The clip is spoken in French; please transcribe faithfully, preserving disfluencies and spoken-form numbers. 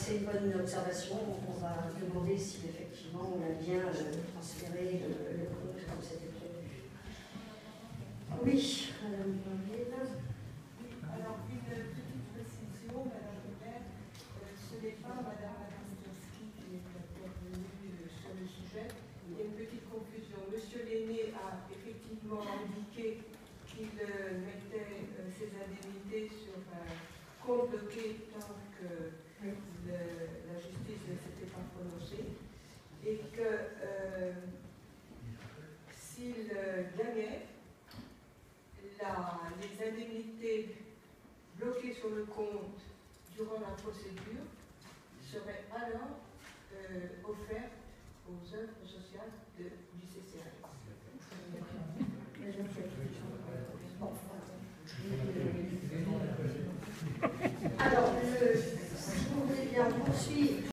c'est une bonne observation. On va demander si effectivement on a bien euh, transféré le, le compte comme c'était prévu. Oui, Madame Blanville. Alors, une petite précision, Madame le maire, euh, ce n'est pas Madame Anastaski qui est intervenue sur le sujet. Il y a une petite confusion. Monsieur Lenné a effectivement indiqué qu'il euh, mettait euh, ses indemnités sur un compte bloqué tant que le, la justice ne s'était pas prononcée et que euh, s'il euh, gagnait, la, les indemnités bloquées sur le compte durant la procédure seraient alors euh, offertes aux œuvres sociales de, du C C R S. Alors, le, si vous voulez bien poursuivre.